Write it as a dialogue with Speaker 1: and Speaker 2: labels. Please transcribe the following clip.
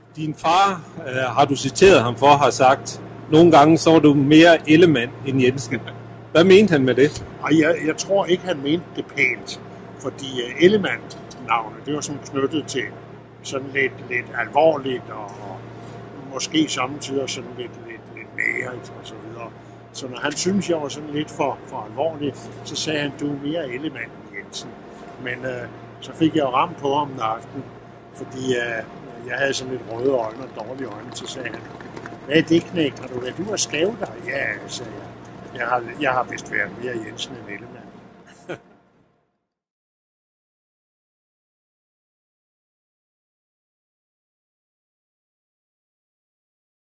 Speaker 1: Din far, har du citeret ham for, har sagt, nogle gange så var du mere Ellemann end Jensen. Hvad mente han med det?
Speaker 2: Jeg tror ikke, han mente det pænt, fordi Ellemann-navnet, det var sådan knyttet til sådan lidt alvorligt, og måske samtidig sådan lidt nærigt og så videre. Så når han synes, jeg var sådan lidt for alvorlig, så sagde han, du er mere Ellemann-Jensen. Men så fik jeg jo ramt på ham en aften, fordi jeg havde sådan lidt røde øjne og dårlige øjne, så sagde han, hvad er det, knægt? Har du været ude at skæve dig? Ja, sagde jeg. Jeg har vist været mere Jensen end Ellemann.